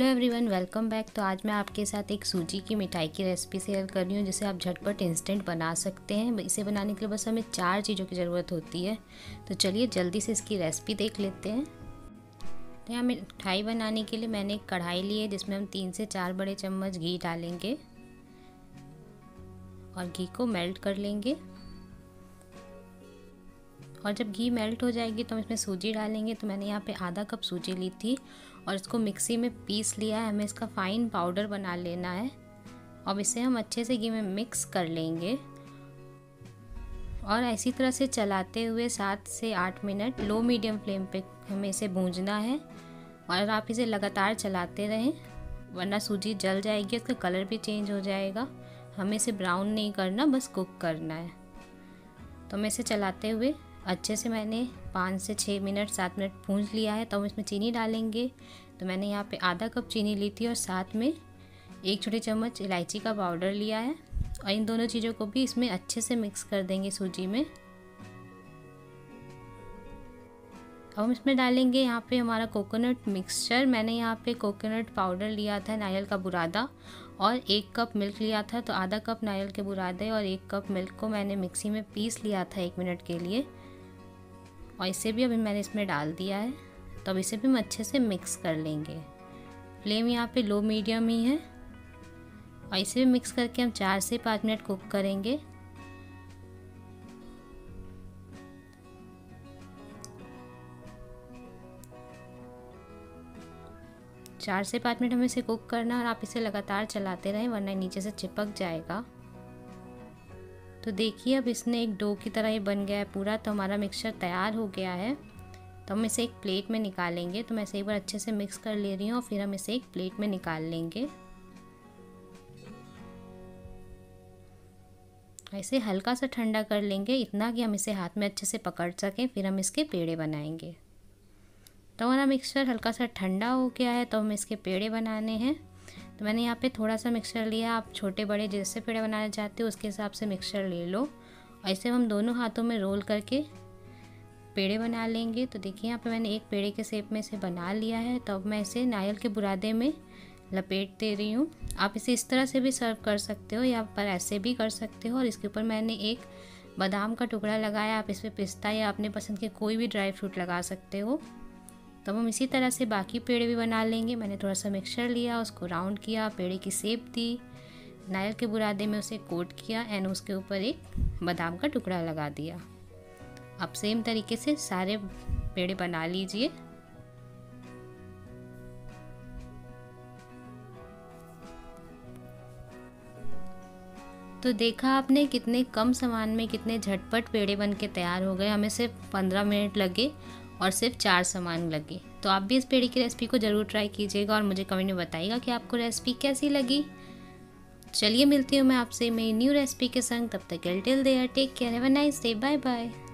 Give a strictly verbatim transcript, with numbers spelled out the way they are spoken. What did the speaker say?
Hello everyone, welcome back. तो आज मैं आपके साथ एक सूजी की मिठाई की रेसिपी शेयर कर रही हूँ जिसे आप झटपट इंस्टेंट बना सकते हैं। इसे बनाने के लिए बस हमें चार चीज़ों की ज़रूरत होती है। तो चलिए जल्दी से इसकी रेसिपी देख लेते हैं। तो यहाँ मिठाई बनाने के लिए मैंने एक कढ़ाई ली है जिसमें हम तीन से चार बड़े चम्मच घी डालेंगे और घी को मेल्ट कर लेंगे। और जब घी मेल्ट हो जाएगी तो हम इसमें सूजी डालेंगे। तो मैंने यहाँ पे आधा कप सूजी ली थी और इसको मिक्सी में पीस लिया है। हमें इसका फाइन पाउडर बना लेना है। अब इसे हम अच्छे से घी में मिक्स कर लेंगे और इसी तरह से चलाते हुए सात से आठ मिनट लो मीडियम फ्लेम पे हमें इसे भूंजना है। और आप इसे लगातार चलाते रहें वरना सूजी जल जाएगी, उसका कलर भी चेंज हो जाएगा। हमें इसे ब्राउन नहीं करना, बस कुक करना है। तो मैं इसे चलाते हुए अच्छे से मैंने पाँच से छः मिनट सात मिनट भूंज लिया है। तो हम इसमें चीनी डालेंगे। तो मैंने यहाँ पे आधा कप चीनी ली थी और साथ में एक छोटी चम्मच इलायची का पाउडर लिया है। और इन दोनों चीज़ों को भी इसमें अच्छे से मिक्स कर देंगे सूजी में। अब हम इसमें डालेंगे यहाँ पे हमारा कोकोनट मिक्सचर। मैंने यहाँ पे कोकोनट पाउडर लिया था, नारियल का बुरादा, और एक कप मिल्क लिया था। तो आधा कप नारियल के बुरादे और एक कप मिल्क को मैंने मिक्सी में पीस लिया था एक मिनट के लिए। और इसे भी अभी मैंने इसमें डाल दिया है। तो अब इसे भी हम अच्छे से मिक्स कर लेंगे। फ्लेम यहाँ पे लो मीडियम ही है। और इसे भी मिक्स करके हम चार से पाँच मिनट कुक करेंगे। चार से पाँच मिनट हमें इसे कुक करना है और आप इसे लगातार चलाते रहें वरना नीचे से चिपक जाएगा। तो देखिए अब इसने एक डो की तरह ये बन गया है पूरा। तो हमारा मिक्सचर तैयार हो गया है। तो हम इसे एक प्लेट में निकालेंगे। तो मैं इसे एक बार अच्छे से मिक्स कर ले रही हूँ और फिर हम इसे एक प्लेट में निकाल लेंगे। ऐसे हल्का सा ठंडा कर लेंगे, इतना कि हम इसे हाथ में अच्छे से पकड़ सकें। फिर हम इसके पेड़े बनाएंगे। तो हमारा मिक्सचर हल्का सा ठंडा हो गया है। तो हम इसके पेड़े बनाने हैं। तो मैंने यहाँ पे थोड़ा सा मिक्सचर लिया। आप छोटे बड़े जैसे पेड़े बनाना चाहते हो उसके हिसाब से मिक्सचर ले लो। और इसे हम दोनों हाथों में रोल करके पेड़े बना लेंगे। तो देखिए यहाँ पे मैंने एक पेड़े के शेप में इसे बना लिया है। तो अब मैं इसे नारियल के बुरादे में लपेट दे रही हूँ। आप इसे इस तरह से भी सर्व कर सकते हो या पर ऐसे भी कर सकते हो। और इसके ऊपर मैंने एक बादाम का टुकड़ा लगाया। आप इस पर पिस्ता या अपने पसंद के कोई भी ड्राई फ्रूट लगा सकते हो। तब हम इसी तरह से बाकी पेड़े भी बना लेंगे। मैंने थोड़ा सा मिक्सचर लिया, उसको राउंड किया, पेड़े की शेप दी, नारियल के बुरादे में उसे कोट किया एंड उसके ऊपर एक बादाम का टुकड़ा लगा दिया। आप सेम तरीके से सारे पेड़े बना लीजिए। तो देखा आपने कितने कम सामान में कितने झटपट पेड़े बन के तैयार हो गए। हमें सिर्फ पंद्रह मिनट लगे और सिर्फ चार सामान लगे। तो आप भी इस पेड़े की रेसिपी को ज़रूर ट्राई कीजिएगा और मुझे कमेंट में बताइएगा कि आपको रेसिपी कैसी लगी। चलिए मिलती हूँ मैं आपसे मेरी न्यू रेसिपी के संग। तब तक till there take care, have a nice day, bye bye.